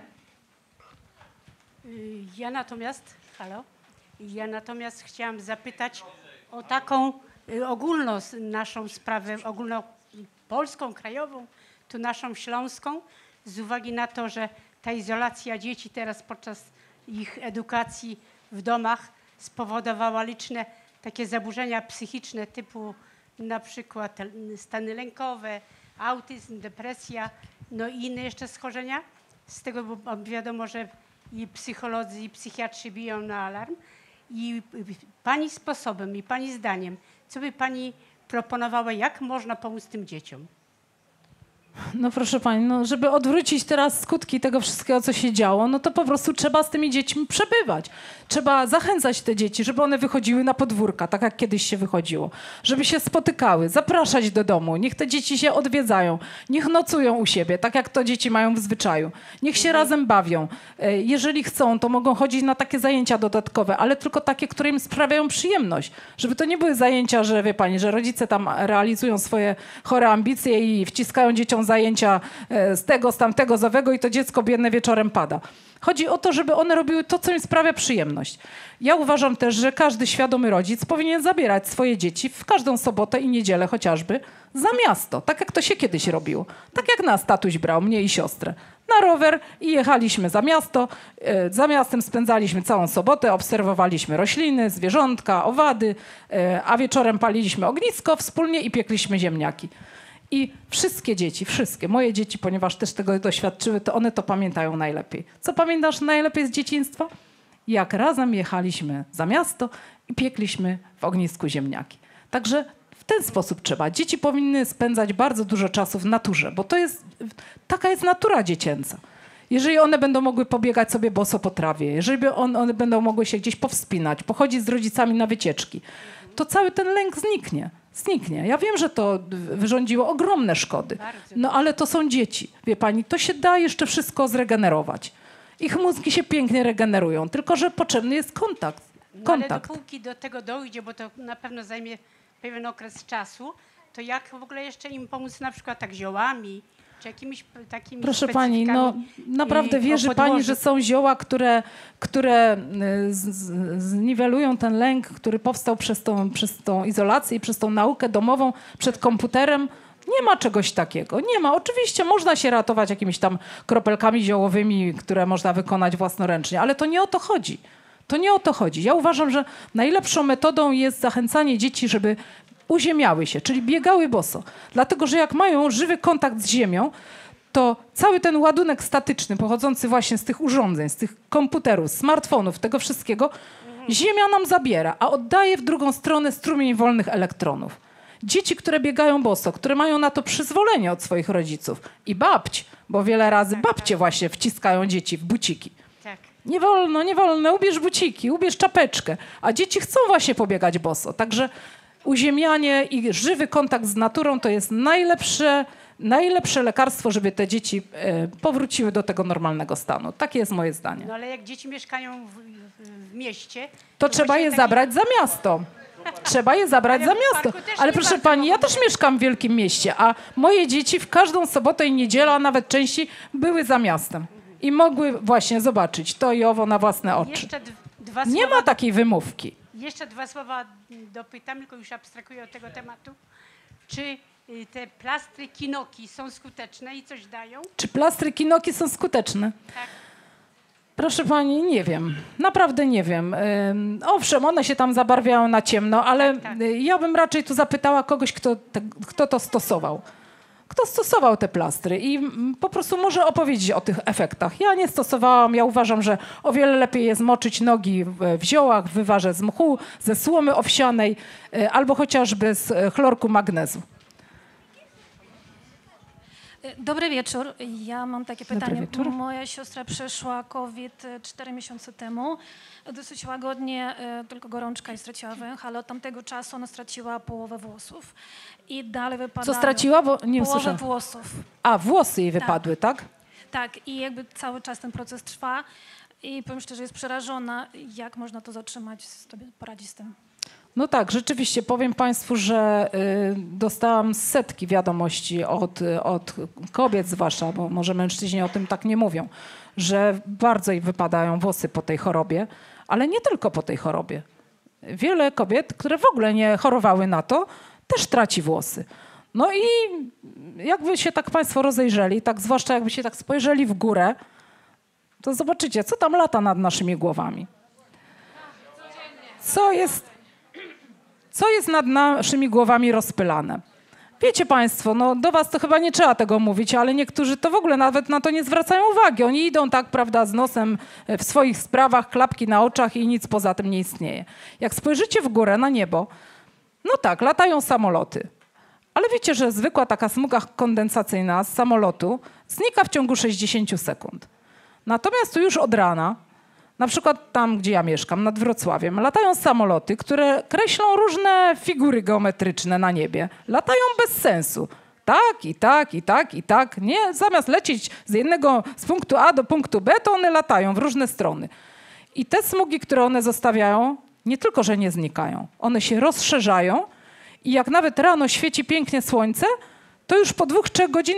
Y, Ja natomiast, halo, ja natomiast chciałam zapytać o taką y, ogólną s- naszą sprawę, ogólnopolską, krajową, tu naszą śląską, z uwagi na to, że ta izolacja dzieci teraz podczas ich edukacji w domach spowodowała liczne takie zaburzenia psychiczne typu na przykład te- stany lękowe, autyzm, depresja, no i inne jeszcze schorzenia. Z tego bo wiadomo, że i psycholodzy, i psychiatrzy biją na alarm. I pani sposobem, i pani zdaniem, co by pani proponowała, jak można pomóc tym dzieciom? No proszę pani, no żeby odwrócić teraz skutki tego wszystkiego, co się działo, no to po prostu trzeba z tymi dziećmi przebywać. Trzeba zachęcać te dzieci, żeby one wychodziły na podwórka, tak jak kiedyś się wychodziło. Żeby się spotykały, zapraszać do domu. Niech te dzieci się odwiedzają. Niech nocują u siebie, tak jak to dzieci mają w zwyczaju. Niech się razem bawią. E, Jeżeli chcą, to mogą chodzić na takie zajęcia dodatkowe, ale tylko takie, które im sprawiają przyjemność. Żeby to nie były zajęcia, że wie pani, że rodzice tam realizują swoje chore ambicje i wciskają dzieciom zajęcia zajęcia z tego, z tamtego, z owego i to dziecko biedne wieczorem pada. Chodzi o to, żeby one robiły to, co im sprawia przyjemność. Ja uważam też, że każdy świadomy rodzic powinien zabierać swoje dzieci w każdą sobotę i niedzielę chociażby za miasto, tak jak to się kiedyś robiło. Tak jak nas tatuś brał, mnie i siostrę, na rower i jechaliśmy za miasto. Za miastem spędzaliśmy całą sobotę, obserwowaliśmy rośliny, zwierzątka, owady, a wieczorem paliliśmy ognisko wspólnie i piekliśmy ziemniaki. I wszystkie dzieci, wszystkie, moje dzieci, ponieważ też tego doświadczyły, to one to pamiętają najlepiej. Co pamiętasz najlepiej z dzieciństwa? Jak razem jechaliśmy za miasto i piekliśmy w ognisku ziemniaki. Także w ten sposób trzeba. Dzieci powinny spędzać bardzo dużo czasu w naturze, bo to jest, taka jest natura dziecięca. Jeżeli one będą mogły pobiegać sobie boso po trawie, jeżeli on, one będą mogły się gdzieś powspinać, pochodzić z rodzicami na wycieczki, to cały ten lęk zniknie. Zniknie. Ja wiem, że to wyrządziło ogromne szkody, no ale to są dzieci. Wie pani, to się da jeszcze wszystko zregenerować. Ich mózgi się pięknie regenerują, tylko że potrzebny jest kontakt. kontakt. No ale dopóki do tego dojdzie, bo to na pewno zajmie pewien okres czasu, to jak w ogóle jeszcze im pomóc na przykład tak ziołami, czy jakimiś takimi Proszę pani, no naprawdę wierzy pani, że są zioła, które, które z, z, zniwelują ten lęk, który powstał przez tą, przez tą izolację i przez tą naukę domową przed komputerem? Nie ma czegoś takiego. Nie ma. Oczywiście można się ratować jakimiś tam kropelkami ziołowymi, które można wykonać własnoręcznie, ale to nie o to chodzi. To nie o to chodzi. Ja uważam, że najlepszą metodą jest zachęcanie dzieci, żeby uziemiały się, czyli biegały boso. Dlatego, że jak mają żywy kontakt z ziemią, to cały ten ładunek statyczny pochodzący właśnie z tych urządzeń, z tych komputerów, smartfonów, tego wszystkiego, ziemia nam zabiera, a oddaje w drugą stronę strumień wolnych elektronów. Dzieci, które biegają boso, które mają na to przyzwolenie od swoich rodziców i babć, bo wiele razy babcie właśnie wciskają dzieci w buciki. Tak. Nie wolno, nie wolno, ubierz buciki, ubierz czapeczkę, a dzieci chcą właśnie pobiegać boso. Także uziemianie i żywy kontakt z naturą to jest najlepsze, najlepsze lekarstwo, żeby te dzieci e, powróciły do tego normalnego stanu. Takie jest moje zdanie. No ale jak dzieci mieszkają w, w, w mieście... To, to trzeba je taki... zabrać za miasto. Trzeba je zabrać za miasto. Ale proszę pani, ja też mieszkam w wielkim mieście, a moje dzieci w każdą sobotę i niedzielę, a nawet częściej, były za miastem. I mogły właśnie zobaczyć to i owo na własne oczy. Jeszcze dwa Nie słowa... ma takiej wymówki. Jeszcze dwa słowa dopytam, tylko już abstrahuję od tego tematu. Czy te plastry Kinoki są skuteczne i coś dają? Czy plastry Kinoki są skuteczne? Tak. Proszę pani, nie wiem. Naprawdę nie wiem. Ym, owszem, one się tam zabarwiają na ciemno, ale tak, tak. ja bym raczej tu zapytała kogoś, kto, te, kto to stosował. Kto stosował te plastry i po prostu może opowiedzieć o tych efektach. Ja nie stosowałam, ja uważam, że o wiele lepiej jest moczyć nogi w, w ziołach, w wywarze z mchu, ze słomy owsianej y, albo chociażby z chlorku magnezu. Dobry wieczór. Ja mam takie pytanie. Moja siostra przeszła COVID cztery miesiące temu. Dosyć łagodnie, tylko gorączka i straciła węch, ale od tamtego czasu ona straciła połowę włosów. I dalej wypadają. Co straciła? Bo nie połowę usłyszałam. włosów. A, włosy jej wypadły, tak? tak? Tak. I jakby cały czas ten proces trwa. I powiem szczerze, jest przerażona. Jak można to zatrzymać, sobie poradzić z tym? No tak, rzeczywiście powiem państwu, że y, dostałam setki wiadomości od, od kobiet zwłaszcza, bo może mężczyźni o tym tak nie mówią, że bardzo im wypadają włosy po tej chorobie, ale nie tylko po tej chorobie. Wiele kobiet, które w ogóle nie chorowały na to, też traci włosy. No i jakby się tak państwo rozejrzeli, tak zwłaszcza jakby się tak spojrzeli w górę, to zobaczycie, co tam lata nad naszymi głowami. Co jest... Co jest nad naszymi głowami rozpylane? Wiecie państwo, no do was to chyba nie trzeba tego mówić, ale niektórzy to w ogóle nawet na to nie zwracają uwagi. Oni idą tak, prawda, z nosem w swoich sprawach, klapki na oczach i nic poza tym nie istnieje. Jak spojrzycie w górę na niebo, no tak, latają samoloty. Ale wiecie, że zwykła taka smuga kondensacyjna z samolotu znika w ciągu sześćdziesięciu sekund. Natomiast tu już od rana, na przykład tam, gdzie ja mieszkam, nad Wrocławiem, latają samoloty, które kreślą różne figury geometryczne na niebie. Latają bez sensu. Tak, i tak, i tak, i tak. Nie, zamiast lecieć z jednego, z punktu A do punktu B, to one latają w różne strony. I te smugi, które one zostawiają, nie tylko, że nie znikają. One się rozszerzają i jak nawet rano świeci pięknie słońce, to już po dwóch, trzech godzinach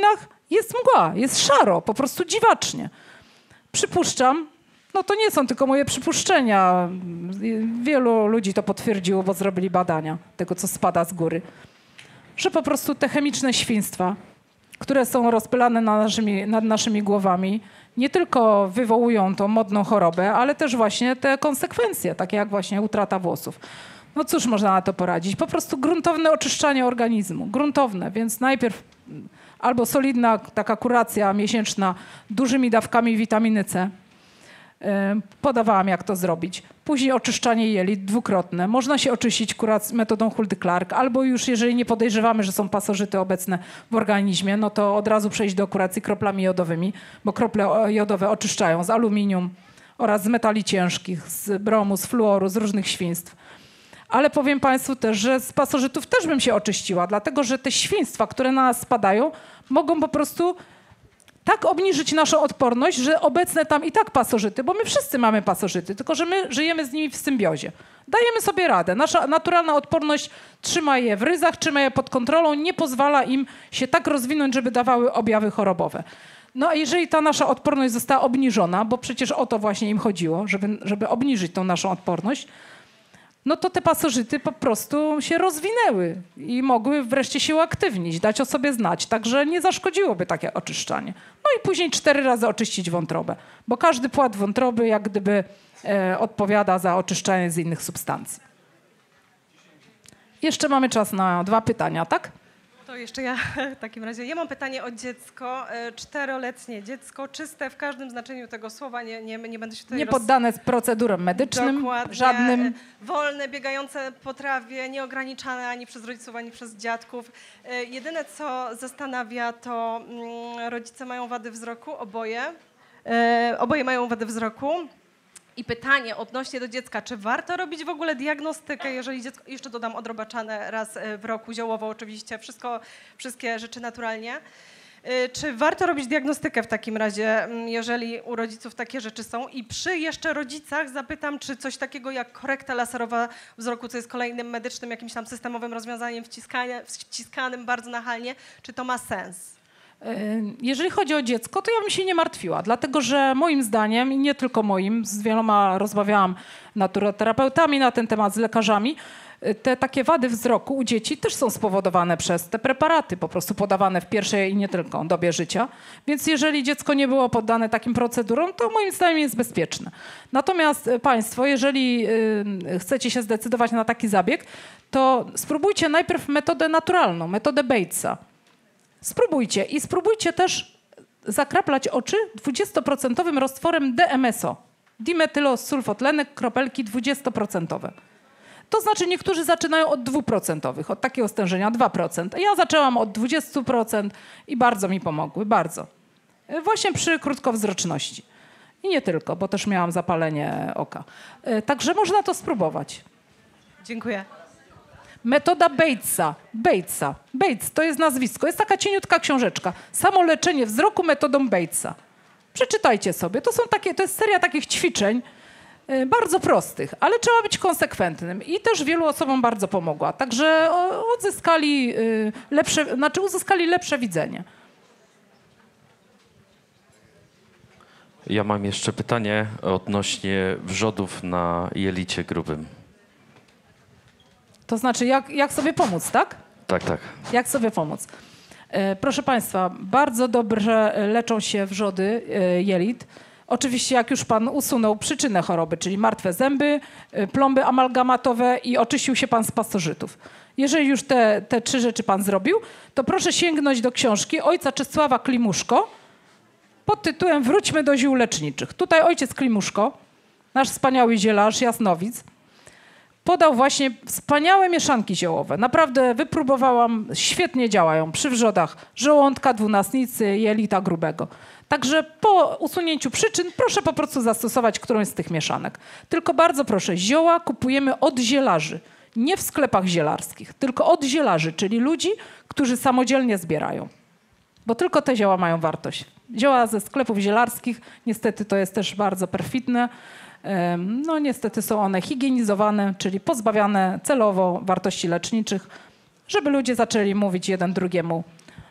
Jest mgła, jest szaro, po prostu dziwacznie. Przypuszczam, no to nie są tylko moje przypuszczenia. Wielu ludzi to potwierdziło, bo zrobili badania tego, co spada z góry. Że po prostu te chemiczne świństwa, które są rozpylane nad naszymi, nad naszymi głowami, nie tylko wywołują tą modną chorobę, ale też właśnie te konsekwencje, takie jak właśnie utrata włosów. No cóż można na to poradzić? Po prostu gruntowne oczyszczanie organizmu. Gruntowne, więc najpierw albo solidna taka kuracja miesięczna dużymi dawkami witaminy C. Podawałam, jak to zrobić. Później oczyszczanie jelit dwukrotne. Można się oczyścić kurac- metodą Huldy-Clark, albo już jeżeli nie podejrzewamy, że są pasożyty obecne w organizmie, no to od razu przejść do kuracji kroplami jodowymi, bo krople jodowe oczyszczają z aluminium oraz z metali ciężkich, z bromu, z fluoru, z różnych świństw. Ale powiem Państwu też, że z pasożytów też bym się oczyściła, dlatego że te świństwa, które na nas spadają, mogą po prostu tak obniżyć naszą odporność, że obecne tam i tak pasożyty, bo my wszyscy mamy pasożyty, tylko że my żyjemy z nimi w symbiozie. Dajemy sobie radę. Nasza naturalna odporność trzyma je w ryzach, trzyma je pod kontrolą, nie pozwala im się tak rozwinąć, żeby dawały objawy chorobowe. No a jeżeli ta nasza odporność została obniżona, bo przecież o to właśnie im chodziło, żeby, żeby obniżyć tą naszą odporność, no to te pasożyty po prostu się rozwinęły i mogły wreszcie się uaktywnić, dać o sobie znać. Także nie zaszkodziłoby takie oczyszczanie. No i później cztery razy oczyścić wątrobę, bo każdy płat wątroby jak gdyby e, odpowiada za oczyszczanie z innych substancji. Jeszcze mamy czas na dwa pytania, tak? To jeszcze ja w takim razie. Ja mam pytanie o dziecko, e, czteroletnie dziecko, czyste w każdym znaczeniu tego słowa, nie, nie, nie będę się tutaj Nie roz... poddane procedurom medycznym, Dokładnie, żadnym. Wolne, biegające po trawie, nieograniczane ani przez rodziców, ani przez dziadków. E, jedyne, co zastanawia, to mm, rodzice mają wady wzroku, oboje. E, oboje mają wady wzroku. I pytanie odnośnie do dziecka, czy warto robić w ogóle diagnostykę, jeżeli dziecko, jeszcze dodam odrobaczane raz w roku, ziołowo oczywiście, wszystko, wszystkie rzeczy naturalnie. Czy warto robić diagnostykę w takim razie, jeżeli u rodziców takie rzeczy są? I przy jeszcze rodzicach zapytam, czy coś takiego jak korekta laserowa wzroku, co jest kolejnym medycznym, jakimś tam systemowym rozwiązaniem wciskanym bardzo nachalnie, czy to ma sens? Jeżeli chodzi o dziecko, to ja bym się nie martwiła, dlatego że moim zdaniem, i nie tylko moim, z wieloma rozmawiałam naturoterapeutami na ten temat, z lekarzami, te takie wady wzroku u dzieci też są spowodowane przez te preparaty po prostu podawane w pierwszej i nie tylko dobie życia. Więc jeżeli dziecko nie było poddane takim procedurom, to moim zdaniem jest bezpieczne. Natomiast Państwo, jeżeli y, chcecie się zdecydować na taki zabieg, to spróbujcie najpierw metodę naturalną, metodę Batesa. Spróbujcie i spróbujcie też zakraplać oczy dwudziestoprocentowym roztworem D M S O. Dimetylosulfotlenek, kropelki dwudziestoprocentowe. To znaczy niektórzy zaczynają od dwuprocentowych, od takiego stężenia dwa procent. Ja zaczęłam od dwudziestu procent i bardzo mi pomogły, bardzo. Właśnie przy krótkowzroczności. I nie tylko, bo też miałam zapalenie oka. Także można to spróbować. Dziękuję. Metoda Batesa. Batesa. Bates to jest nazwisko. Jest taka cieniutka książeczka. Samoleczenie wzroku metodą Batesa. Przeczytajcie sobie. To są takie, to jest seria takich ćwiczeń, y, bardzo prostych, ale trzeba być konsekwentnym. I też wielu osobom bardzo pomogła. Także o, odzyskali y, lepsze, znaczy uzyskali lepsze widzenie. Ja mam jeszcze pytanie odnośnie wrzodów na jelicie grubym. To znaczy, jak, jak sobie pomóc, tak? Tak, tak. Jak sobie pomóc? E, proszę Państwa, bardzo dobrze leczą się wrzody e, jelit. Oczywiście, jak już Pan usunął przyczynę choroby, czyli martwe zęby, e, plomby amalgamatowe i oczyścił się Pan z pasożytów. Jeżeli już te, te trzy rzeczy Pan zrobił, to proszę sięgnąć do książki ojca Czesława Klimuszko pod tytułem Wróćmy do ziół leczniczych. Tutaj ojciec Klimuszko, nasz wspaniały zielarz, jasnowic, podał właśnie wspaniałe mieszanki ziołowe. Naprawdę wypróbowałam, świetnie działają przy wrzodach żołądka, dwunastnicy, jelita grubego. Także po usunięciu przyczyn proszę po prostu zastosować którąś z tych mieszanek. Tylko bardzo proszę, zioła kupujemy od zielarzy, nie w sklepach zielarskich, tylko od zielarzy, czyli ludzi, którzy samodzielnie zbierają. Bo tylko te zioła mają wartość. Zioła ze sklepów zielarskich, niestety to jest też bardzo perfidne. No niestety są one higienizowane, czyli pozbawiane celowo wartości leczniczych, żeby ludzie zaczęli mówić jeden drugiemu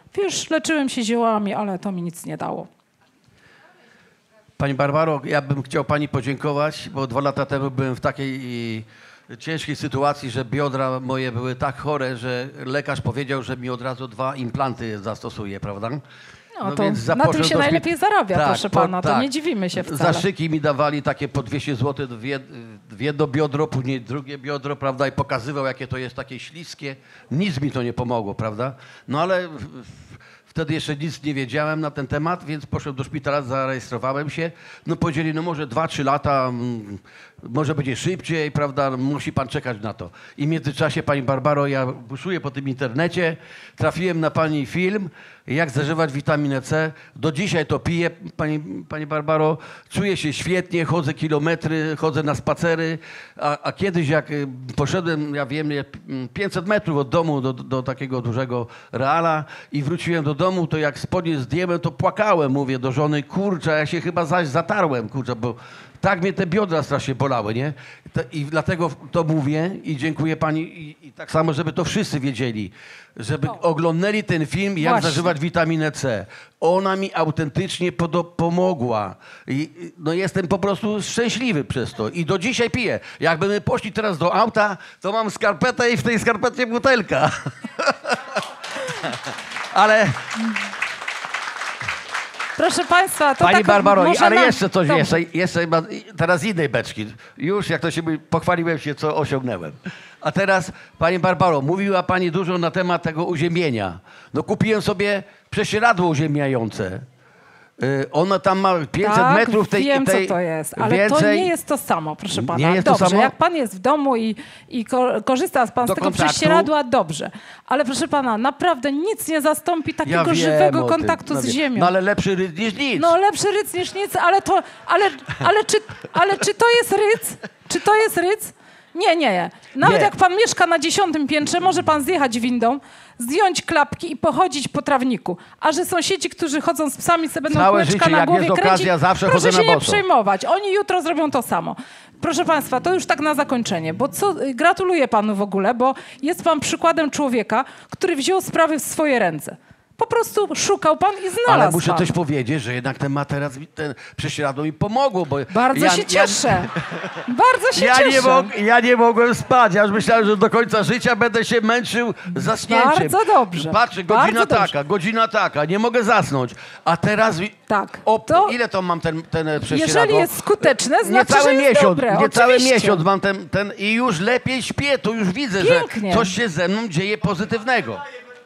Wiesz, leczyłem się ziołami, ale to mi nic nie dało. Pani Barbaro, ja bym chciał pani podziękować, bo dwa lata temu byłem w takiej ciężkiej sytuacji, że biodra moje były tak chore, że lekarz powiedział, że mi od razu dwa implanty zastosuje, prawda? No, to więc na tym się najlepiej zarabia, tak, proszę pana, po, tak. To nie dziwimy się wcale. Zaszyki mi dawali takie po dwieście złotych w jedno biodro, później drugie biodro, prawda, i pokazywał, jakie to jest takie śliskie. Nic mi to nie pomogło, prawda? No ale wtedy jeszcze nic nie wiedziałem na ten temat, więc poszedłem do szpitala, zarejestrowałem się. No powiedzieli, no może dwa, trzy lata, może będzie szybciej, prawda, musi pan czekać na to. I w międzyczasie, pani Barbaro, ja buszuję po tym internecie, trafiłem na pani film, jak zażywać witaminę C. Do dzisiaj to piję, pani, pani Barbaro. Czuję się świetnie, chodzę kilometry, chodzę na spacery, a, a kiedyś jak poszedłem, ja wiem, pięćset metrów od domu do, do takiego dużego Reala i wróciłem do domu, to jak spodnie zdjąłem, to płakałem, mówię do żony, kurczę, ja się chyba zaś zatarłem, kurczę, bo tak mnie te biodra strasznie bolały, nie? I dlatego to mówię i dziękuję pani i, i tak samo, żeby to wszyscy wiedzieli, żeby o. oglądali ten film, jak Właśnie. zażywać witaminę C. Ona mi autentycznie pomogła. I, no jestem po prostu szczęśliwy przez to i do dzisiaj piję. Jakby my poszli teraz do auta, to mam skarpetę i w tej skarpecie butelka. Ale... Proszę państwa, to Pani tak Barbaro, ale nam... jeszcze coś, Dobrze. jeszcze, jeszcze teraz innej beczki. Już, jak to się mówi, pochwaliłem się, co osiągnąłem. A teraz, pani Barbaro, mówiła pani dużo na temat tego uziemienia. No kupiłem sobie prześcieradło uziemiające. Yy, ona tam ma pięćset tak, metrów tej... wiem, tej co to jest, ale więcej... to nie jest to samo, proszę pana. Nie jest dobrze, to samo? Jak pan jest w domu i, i ko korzysta pan Do z tego kontaktu? prześcieradła, dobrze. Ale proszę pana, naprawdę nic nie zastąpi takiego ja wiem żywego o kontaktu tym. No z wiem. ziemią. No ale lepszy ryc niż nic. No lepszy ryc niż nic, ale to... Ale, ale, czy, ale czy to jest ryc? Czy to jest ryc? Nie, nie, nie. Nawet nie. jak pan mieszka na dziesiątym piętrze, może pan zjechać windą, zdjąć klapki i pochodzić po trawniku. A że sąsiedzi, którzy chodzą z psami, sobie będą Całe kółeczka życie, na jak głowie jest kręcić, okazja, zawsze proszę chodzę się na nie boso. przejmować. Oni jutro zrobią to samo. Proszę państwa, to już tak na zakończenie, bo co, gratuluję panu w ogóle, bo jest pan przykładem człowieka, który wziął sprawy w swoje ręce. Po prostu szukał pan i znalazł Ale muszę pan. też powiedzieć, że jednak ten materac, ten prześcieradło mi pomogło, bo... Bardzo ja, się cieszę. Ja, Bardzo się ja cieszę. Nie mog, ja nie mogłem spać. Ja już myślałem, że do końca życia będę się męczył zaśnięciem. Bardzo dobrze. Patrzę, godzina Bardzo taka, dobrze. godzina taka, nie mogę zasnąć. A teraz... Tak. O, to ile to mam ten, ten prześcieradło? Jeżeli jest skuteczne, znaczy, Niecały że jest miesiąc, dobre. Niecały Oczywiście. miesiąc mam ten, ten i już lepiej śpię, to już widzę, Pięknie. że coś się ze mną dzieje pozytywnego.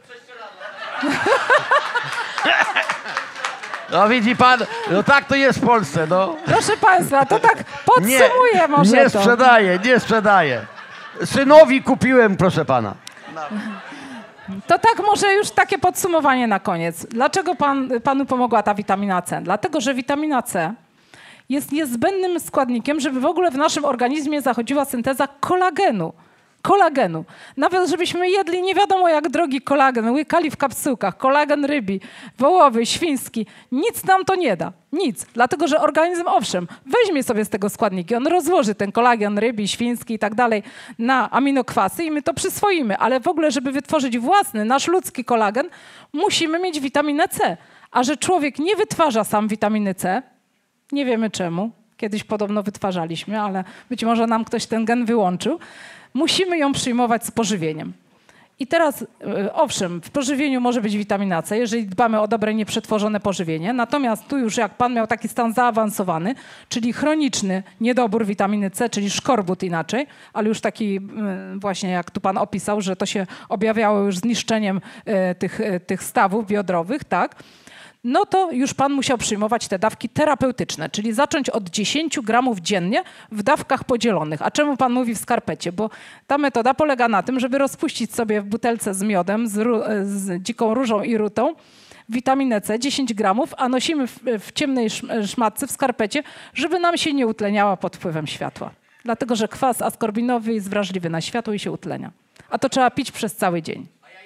No widzi pan, no tak to jest w Polsce, no. Proszę państwa, to tak podsumuję nie, może Nie to. sprzedaję, nie sprzedaję. Synowi kupiłem, proszę pana. To tak może już takie podsumowanie na koniec. Dlaczego pan, panu pomogła ta witamina C? Dlatego, że witamina C jest niezbędnym składnikiem, żeby w ogóle w naszym organizmie zachodziła synteza kolagenu. Kolagenu. Nawet żebyśmy jedli nie wiadomo jak drogi kolagen, łykali w kapsułkach, kolagen rybi, wołowy, świński. Nic nam to nie da. Nic. Dlatego, że organizm owszem, weźmie sobie z tego składniki, on rozłoży ten kolagen rybi, świński i tak dalej na aminokwasy i my to przyswoimy. Ale w ogóle, żeby wytworzyć własny, nasz ludzki kolagen, musimy mieć witaminę C. A że człowiek nie wytwarza sam witaminy C, nie wiemy czemu, kiedyś podobno wytwarzaliśmy, ale być może nam ktoś ten gen wyłączył, musimy ją przyjmować z pożywieniem. I teraz, owszem, w pożywieniu może być witamina C, jeżeli dbamy o dobre, nieprzetworzone pożywienie. Natomiast tu już jak pan miał taki stan zaawansowany, czyli chroniczny niedobór witaminy C, czyli szkorbut inaczej, ale już taki właśnie jak tu pan opisał, że to się objawiało już zniszczeniem tych, tych stawów biodrowych, tak? No to już pan musiał przyjmować te dawki terapeutyczne, czyli zacząć od dziesięć gramów dziennie w dawkach podzielonych. A czemu pan mówi w skarpecie? Bo ta metoda polega na tym, żeby rozpuścić sobie w butelce z miodem, z, z dziką różą i rutą witaminę C, dziesięć gramów, a nosimy w, w ciemnej szmatce, w skarpecie, żeby nam się nie utleniała pod wpływem światła. Dlatego, że kwas askorbinowy jest wrażliwy na światło i się utlenia. A to trzeba pić przez cały dzień.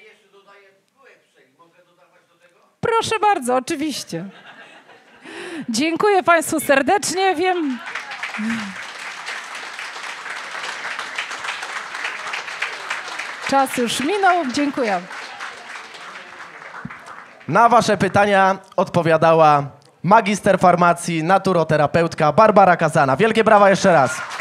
Proszę bardzo, oczywiście. Dziękuję państwu serdecznie. Wiem... Czas już minął. Dziękuję. Na wasze pytania odpowiadała magister farmacji, naturoterapeutka Barbara Kazana. Wielkie brawa jeszcze raz.